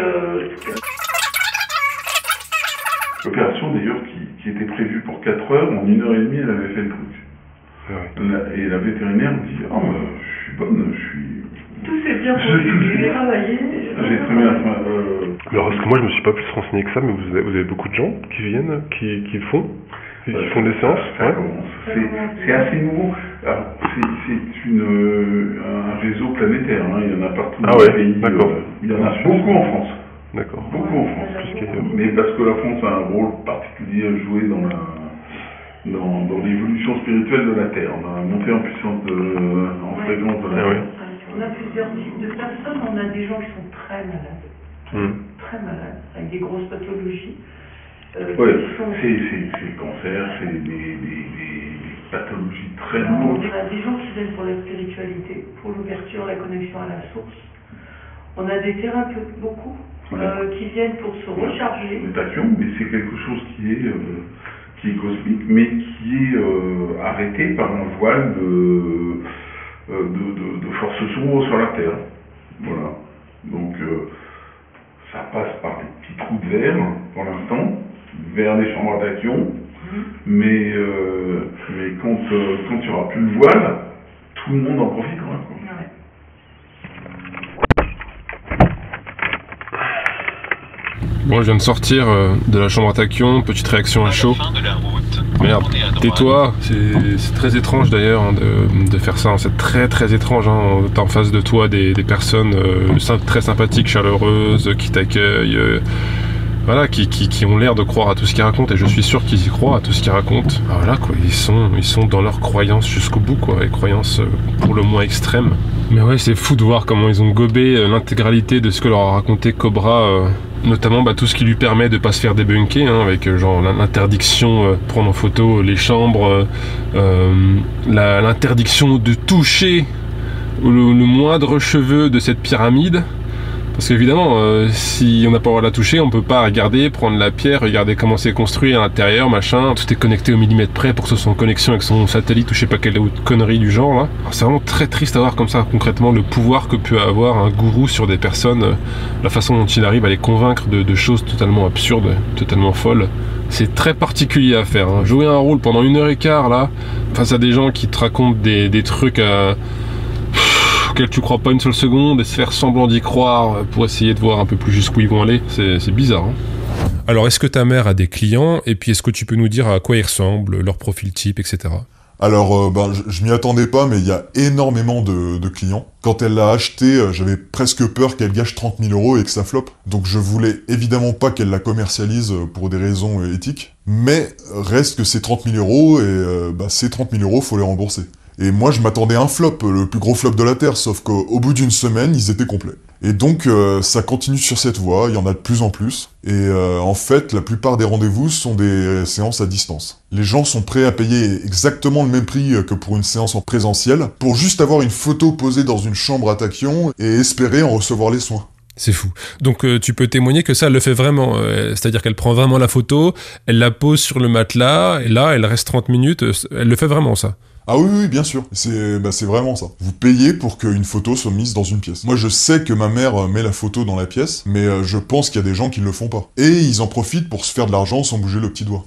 L'opération d'ailleurs qui était prévue pour 4 heures, en 1h30 elle avait fait le truc. Ouais. Et la vétérinaire me dit je suis bonne, tout s'est bien produit, j'ai travaillé. J'ai très bien. Alors parce que moi je me suis pas plus renseigné que ça, mais vous avez beaucoup de gens qui viennent, qui le font, qui font des séances. Ça commence. C'est assez nouveau. Alors c'est un réseau planétaire, hein. Il y en a partout dans le pays. D'accord. Il y en a beaucoup en France. D'accord. Beaucoup en France. Mais parce que la France a un rôle particulier à jouer dans l'évolution spirituelle de la Terre. On a monté en puissance en fréquence de la Terre. On a plusieurs types de personnes. On a des gens qui sont très malades. Très malades, avec des grosses pathologies. C'est cancer, c'est des pathologies très lourdes. On a des gens qui viennent pour la spiritualité, pour l'ouverture, la connexion à la source. On a des thérapeutes, beaucoup, qui viennent pour se recharger. Méditation, mais c'est quelque chose qui est cosmique, mais qui est arrêté par un voile de forces sombres sur la Terre. Voilà. Donc, ça passe par des petits trous de verre, pour l'instant, vers les chambres à tachyon, mais quand il n'y aura plus de voile, tout le monde en profitera, quoi. Bon, je viens de sortir de la chambre à tachyon, petite réaction à chaud. Merde, tais-toi. C'est très étrange d'ailleurs de faire ça, c'est très très étrange. T'as en face de toi des personnes très sympathiques, chaleureuses, qui t'accueillent, voilà, qui ont l'air de croire à tout ce qu'ils racontent, et je suis sûr qu'ils y croient à tout ce qu'ils racontent. Voilà quoi, ils sont dans leurs croyances jusqu'au bout quoi, les croyances pour le moins extrêmes. Mais ouais, c'est fou de voir comment ils ont gobé l'intégralité de ce que leur a raconté Cobra Notamment tout ce qui lui permet de pas se faire débunker, avec genre l'interdiction prendre en photo les chambres, l'interdiction de toucher le moindre cheveu de cette pyramide. Parce qu'évidemment, si on n'a pas le droit de la toucher, on peut pas regarder, prendre la pierre, regarder comment c'est construit à l'intérieur, machin. Tout est connecté au millimètre près pour que ce soit en connexion avec son satellite ou je sais pas quelle autre connerie du genre là. Alors, c'est vraiment très triste à voir comme ça, concrètement, le pouvoir que peut avoir un gourou sur des personnes, la façon dont il arrive à les convaincre de choses totalement absurdes, totalement folles. C'est très particulier à faire. Jouer un rôle pendant 1h15 là, face à des gens qui te racontent des trucs auxquels tu crois pas une seule seconde et se faire semblant d'y croire pour essayer de voir un peu plus jusqu'où ils vont aller, c'est bizarre. Alors est-ce que ta mère a des clients et puis est-ce que tu peux nous dire à quoi ils ressemblent, leur profil type, etc. Alors, je m'y attendais pas, mais il y a énormément de clients. Quand elle l'a acheté, j'avais presque peur qu'elle gâche 30 000 € et que ça floppe. Donc je voulais évidemment pas qu'elle la commercialise pour des raisons éthiques. Mais reste que c'est 30 000 € et ces 30 000 € faut les rembourser. Et moi, je m'attendais à un flop, le plus gros flop de la Terre, sauf qu'au bout d'une semaine, ils étaient complets. Et donc, ça continue sur cette voie, il y en a de plus en plus. Et en fait, la plupart des rendez-vous sont des séances à distance. Les gens sont prêts à payer exactement le même prix que pour une séance en présentiel, pour juste avoir une photo posée dans une chambre à tachyon et espérer en recevoir les soins. C'est fou. Donc tu peux témoigner que ça, elle le fait vraiment. C'est-à-dire qu'elle prend vraiment la photo, elle la pose sur le matelas, et là, elle reste 30 minutes, elle le fait vraiment ça. Ah oui, bien sûr. C'est vraiment ça. Vous payez pour qu'une photo soit mise dans une pièce. Moi, je sais que ma mère met la photo dans la pièce, mais je pense qu'il y a des gens qui ne le font pas. Et ils en profitent pour se faire de l'argent sans bouger le petit doigt.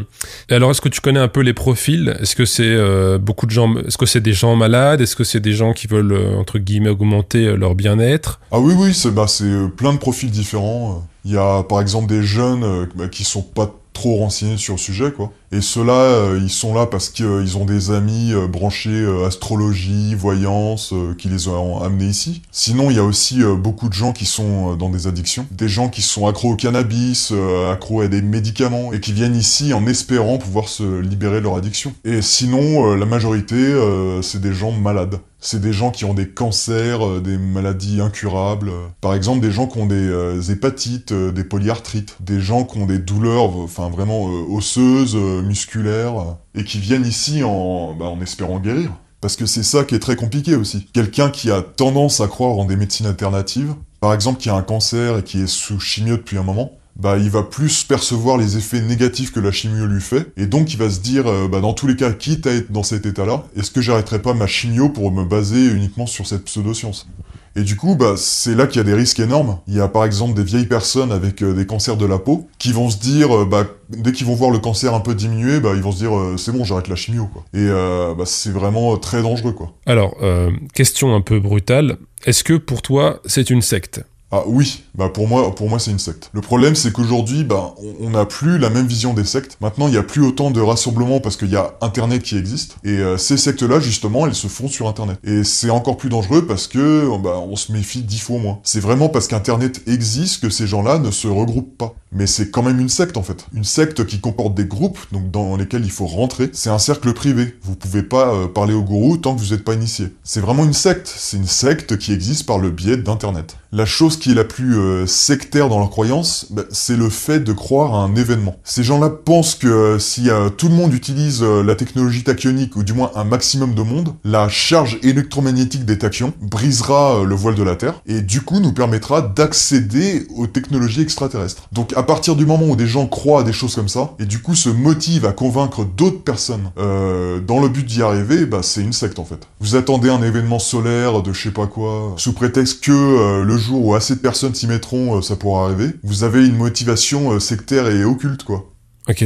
Et alors, est-ce que tu connais un peu les profils ? Est-ce que c'est beaucoup de gens ? Est-ce que c'est des gens malades ? Est-ce que c'est des gens qui veulent entre guillemets augmenter leur bien-être ? Ah oui, c'est plein de profils différents. Il y a par exemple des jeunes qui sont pas trop renseignés sur le sujet, quoi. Et ceux-là, ils sont là parce qu'ils ont des amis branchés astrologie, voyance, qui les ont amenés ici. Sinon, il y a aussi beaucoup de gens qui sont dans des addictions. Des gens qui sont accros au cannabis, accros à des médicaments, et qui viennent ici en espérant pouvoir se libérer de leur addiction. Et sinon, la majorité, c'est des gens malades. C'est des gens qui ont des cancers, des maladies incurables. Par exemple, des gens qui ont des hépatites, des polyarthrites. Des gens qui ont des douleurs, vraiment osseuses, musculaires, et qui viennent ici en espérant guérir. Parce que c'est ça qui est très compliqué aussi. Quelqu'un qui a tendance à croire en des médecines alternatives, par exemple qui a un cancer et qui est sous chimio depuis un moment, il va plus percevoir les effets négatifs que la chimio lui fait, et donc il va se dire, dans tous les cas, quitte à être dans cet état-là, est-ce que j'arrêterai pas ma chimio pour me baser uniquement sur cette pseudo-science ? Et du coup, c'est là qu'il y a des risques énormes. Il y a par exemple des vieilles personnes avec des cancers de la peau qui vont se dire, dès qu'ils vont voir le cancer un peu diminuer, ils vont se dire c'est bon, j'arrête la chimio, quoi. Et c'est vraiment très dangereux, quoi. Alors, question un peu brutale, est-ce que pour toi c'est une secte ? Ah oui, pour moi c'est une secte. Le problème c'est qu'aujourd'hui, on n'a plus la même vision des sectes. Maintenant, il n'y a plus autant de rassemblements parce qu'il y a Internet qui existe. Et ces sectes-là, justement, elles se font sur Internet. Et c'est encore plus dangereux parce que on se méfie 10 fois moins. C'est vraiment parce qu'Internet existe que ces gens-là ne se regroupent pas. Mais c'est quand même une secte en fait. Une secte qui comporte des groupes, donc dans lesquels il faut rentrer. C'est un cercle privé. Vous pouvez pas parler au gourou tant que vous n'êtes pas initié. C'est vraiment une secte. C'est une secte qui existe par le biais d'Internet. La chose qui est la plus sectaire dans leur croyance, c'est le fait de croire à un événement. Ces gens-là pensent que si tout le monde utilise la technologie tachyonique, ou du moins un maximum de monde, la charge électromagnétique des tachyons brisera le voile de la Terre, et du coup nous permettra d'accéder aux technologies extraterrestres. Donc à partir du moment où des gens croient à des choses comme ça, et du coup se motivent à convaincre d'autres personnes dans le but d'y arriver, c'est une secte en fait. Vous attendez un événement solaire de je sais pas quoi, sous prétexte que le jour où assez de personnes s'y mettront, ça pourra arriver. Vous avez une motivation sectaire et occulte, quoi. Ok.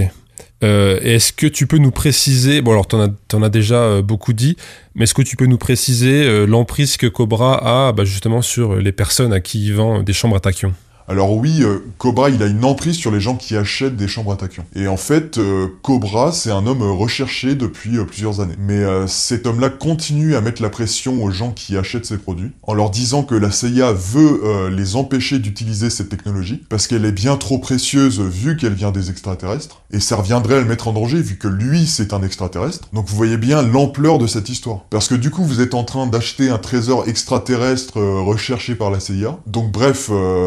Est-ce que tu peux nous préciser, bon alors t'en as déjà beaucoup dit, mais est-ce que tu peux nous préciser l'emprise que Cobra a justement sur les personnes à qui il vend des chambres à tachyon ? Alors oui, Cobra, il a une emprise sur les gens qui achètent des chambres à tachyon. Et en fait, Cobra, c'est un homme recherché depuis plusieurs années. Mais cet homme-là continue à mettre la pression aux gens qui achètent ses produits, en leur disant que la CIA veut les empêcher d'utiliser cette technologie, parce qu'elle est bien trop précieuse vu qu'elle vient des extraterrestres, et ça reviendrait à le mettre en danger vu que lui, c'est un extraterrestre. Donc vous voyez bien l'ampleur de cette histoire. Parce que du coup, vous êtes en train d'acheter un trésor extraterrestre recherché par la CIA. Donc bref, Cobra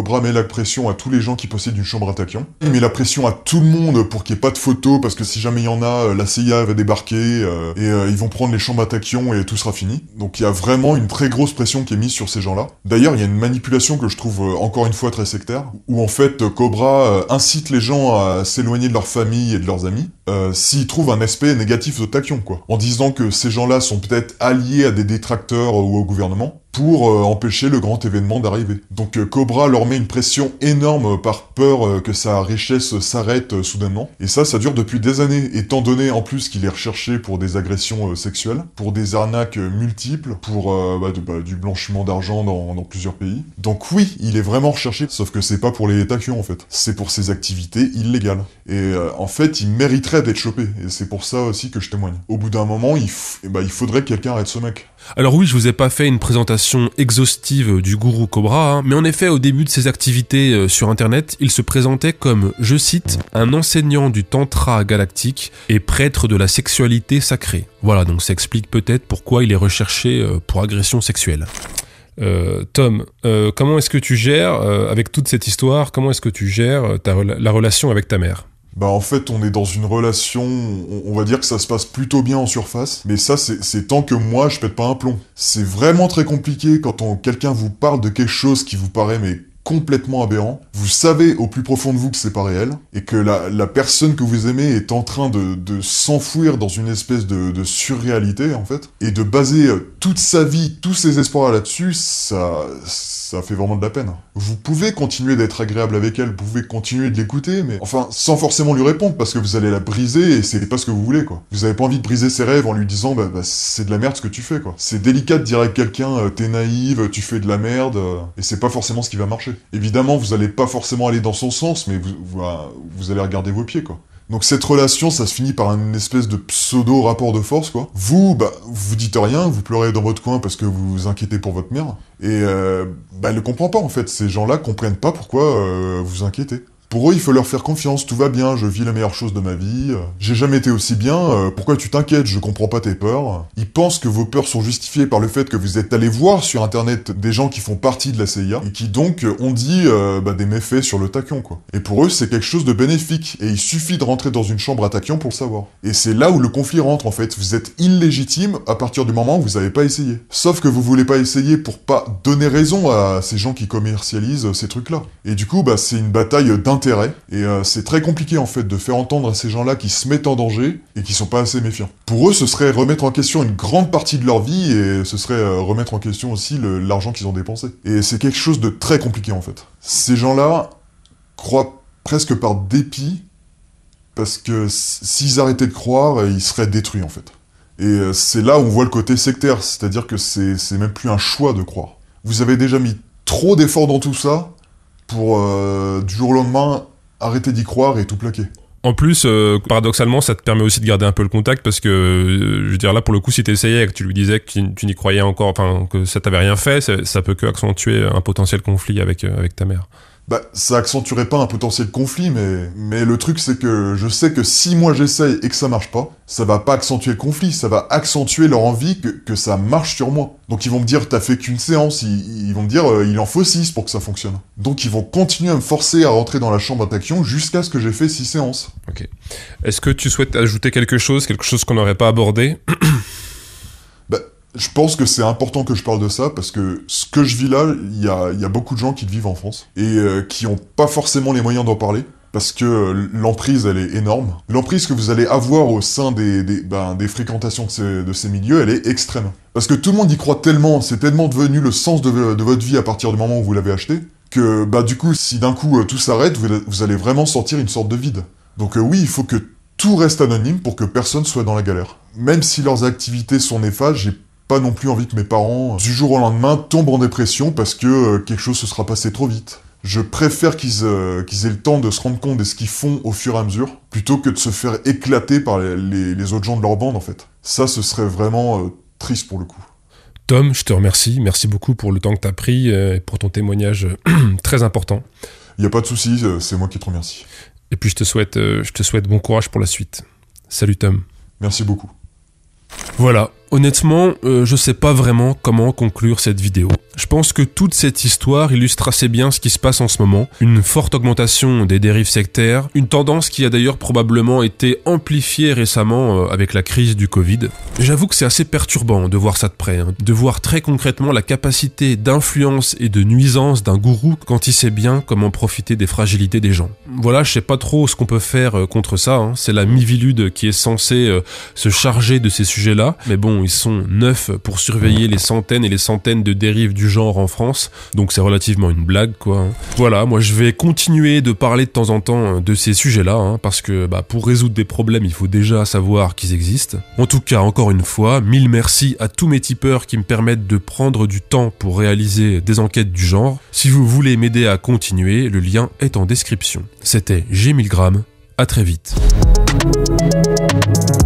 Cobra met la pression à tous les gens qui possèdent une chambre à tachyon. Il met la pression à tout le monde pour qu'il n'y ait pas de photos, parce que si jamais il y en a, la CIA va débarquer, et ils vont prendre les chambres à tachyon et tout sera fini. Donc il y a vraiment une très grosse pression qui est mise sur ces gens-là. D'ailleurs, il y a une manipulation que je trouve encore une fois très sectaire, où en fait Cobra incite les gens à s'éloigner de leur famille et de leurs amis, s'ils trouvent un aspect négatif de tachyon, quoi. En disant que ces gens-là sont peut-être alliés à des détracteurs ou au gouvernement, pour empêcher le grand événement d'arriver. Donc Cobra leur met une pression énorme par peur que sa richesse s'arrête soudainement. Et ça dure depuis des années, étant donné en plus qu'il est recherché pour des agressions sexuelles, pour des arnaques multiples, pour du blanchiment d'argent dans plusieurs pays. Donc oui, il est vraiment recherché, sauf que c'est pas pour les tachyons en fait. C'est pour ses activités illégales. Et en fait, il mériterait d'être chopé. Et c'est pour ça aussi que je témoigne. Au bout d'un moment, il faudrait que quelqu'un arrête ce mec. Alors oui, je vous ai pas fait une présentation exhaustive du gourou Cobra, mais en effet, au début de ses activités sur Internet, il se présentait comme, je cite, un enseignant du tantra galactique et prêtre de la sexualité sacrée. Voilà, donc ça explique peut-être pourquoi il est recherché pour agression sexuelle. Tom, comment est-ce que tu gères, avec toute cette histoire, comment est-ce que tu gères la relation avec ta mère ? En fait, on est dans une relation, on va dire que ça se passe plutôt bien en surface, mais ça, c'est tant que moi, je pète pas un plomb. C'est vraiment très compliqué quand quelqu'un vous parle de quelque chose qui vous paraît complètement aberrant. Vous savez au plus profond de vous que c'est pas réel, et que la personne que vous aimez est en train de s'enfouir dans une espèce de surréalité, en fait, et de baser toute sa vie, tous ses espoirs là-dessus, ça fait vraiment de la peine. Vous pouvez continuer d'être agréable avec elle, vous pouvez continuer de l'écouter, mais enfin, sans forcément lui répondre, parce que vous allez la briser, et c'est pas ce que vous voulez, quoi. Vous avez pas envie de briser ses rêves en lui disant, c'est de la merde ce que tu fais, quoi. C'est délicat de dire à quelqu'un, t'es naïve, tu fais de la merde, et c'est pas forcément ce qui va marcher. Évidemment, vous allez pas forcément aller dans son sens, mais vous allez regarder vos pieds, quoi. Donc cette relation, ça se finit par une espèce de pseudo rapport de force, quoi. Vous dites rien, vous pleurez dans votre coin parce que vous vous inquiétez pour votre mère, et elle ne comprend pas, en fait. Ces gens-là comprennent pas pourquoi vous inquiétez. Pour eux, il faut leur faire confiance, tout va bien, je vis la meilleure chose de ma vie, j'ai jamais été aussi bien, pourquoi tu t'inquiètes, je comprends pas tes peurs. Ils pensent que vos peurs sont justifiées par le fait que vous êtes allé voir sur internet des gens qui font partie de la CIA, et qui donc ont dit des méfaits sur le tachyon, quoi. Et pour eux, c'est quelque chose de bénéfique, et il suffit de rentrer dans une chambre à tachyon pour le savoir. Et c'est là où le conflit rentre, en fait. Vous êtes illégitime à partir du moment où vous avez pas essayé. Sauf que vous voulez pas essayer pour pas donner raison à ces gens qui commercialisent ces trucs-là. Et du coup, c'est une bataille d'intérêt. Et c'est très compliqué en fait de faire entendre à ces gens-là qui se mettent en danger et qui sont pas assez méfiants. Pour eux, ce serait remettre en question une grande partie de leur vie et ce serait remettre en question aussi l'argent qu'ils ont dépensé. Et c'est quelque chose de très compliqué en fait. Ces gens-là croient presque par dépit parce que s'ils arrêtaient de croire, ils seraient détruits en fait. Et c'est là où on voit le côté sectaire, c'est-à-dire que c'est même plus un choix de croire. Vous avez déjà mis trop d'efforts dans tout ça pour, du jour au lendemain, arrêter d'y croire et tout plaquer. En plus, paradoxalement, ça te permet aussi de garder un peu le contact parce que, je veux dire, là, pour le coup, si t'essayais et que tu lui disais que tu n'y croyais encore, enfin, que ça t'avait rien fait, ça peut que accentuer un potentiel conflit avec ta mère. Ça accentuerait pas un potentiel conflit, mais le truc c'est que je sais que si moi j'essaye et que ça marche pas, ça va pas accentuer le conflit, ça va accentuer leur envie que ça marche sur moi. Donc ils vont me dire t'as fait qu'une séance, ils vont me dire il en faut 6 pour que ça fonctionne. Donc ils vont continuer à me forcer à rentrer dans la chambre à tachyon jusqu'à ce que j'ai fait 6 séances. Ok. Est-ce que tu souhaites ajouter quelque chose qu'on n'aurait pas abordé? Je pense que c'est important que je parle de ça parce que ce que je vis là, il y a beaucoup de gens qui le vivent en France et qui ont pas forcément les moyens d'en parler parce que l'emprise elle est énorme. L'emprise que vous allez avoir au sein des fréquentations de ces milieux, elle est extrême. Parce que tout le monde y croit tellement, c'est tellement devenu le sens de votre vie à partir du moment où vous l'avez acheté que du coup si d'un coup tout s'arrête, vous allez vraiment sentir une sorte de vide. Donc oui, il faut que tout reste anonyme pour que personne soit dans la galère. Même si leurs activités sont néfastes, j'ai pas non plus envie que mes parents, du jour au lendemain, tombent en dépression parce que quelque chose se sera passé trop vite. Je préfère qu'ils aient le temps de se rendre compte de ce qu'ils font au fur et à mesure, plutôt que de se faire éclater par les autres gens de leur bande, en fait. Ça, ce serait vraiment triste pour le coup. Tom, je te remercie. Merci beaucoup pour le temps que t'as pris et pour ton témoignage très important. Y a pas de souci, c'est moi qui te remercie. Et puis je te souhaite bon courage pour la suite. Salut Tom. Merci beaucoup. Voilà, Honnêtement, je sais pas vraiment comment conclure cette vidéo. Je pense que toute cette histoire illustre assez bien ce qui se passe en ce moment. Une forte augmentation des dérives sectaires, une tendance qui a d'ailleurs probablement été amplifiée récemment avec la crise du Covid. J'avoue que c'est assez perturbant de voir ça de près, hein, de voir très concrètement la capacité d'influence et de nuisance d'un gourou quand il sait bien comment profiter des fragilités des gens. Voilà, je sais pas trop ce qu'on peut faire contre ça, hein. C'est la Miviludes qui est censée se charger de ces sujets-là, mais bon, ils sont 9 pour surveiller les centaines et les centaines de dérives du genre en France, donc c'est relativement une blague quoi. Hein. Voilà, moi je vais continuer de parler de temps en temps de ces sujets-là, hein, parce que pour résoudre des problèmes, il faut déjà savoir qu'ils existent. En tout cas, encore une fois, 1000 merci à tous mes tipeurs qui me permettent de prendre du temps pour réaliser des enquêtes du genre. Si vous voulez m'aider à continuer, le lien est en description. C'était G1000 grammes, à très vite.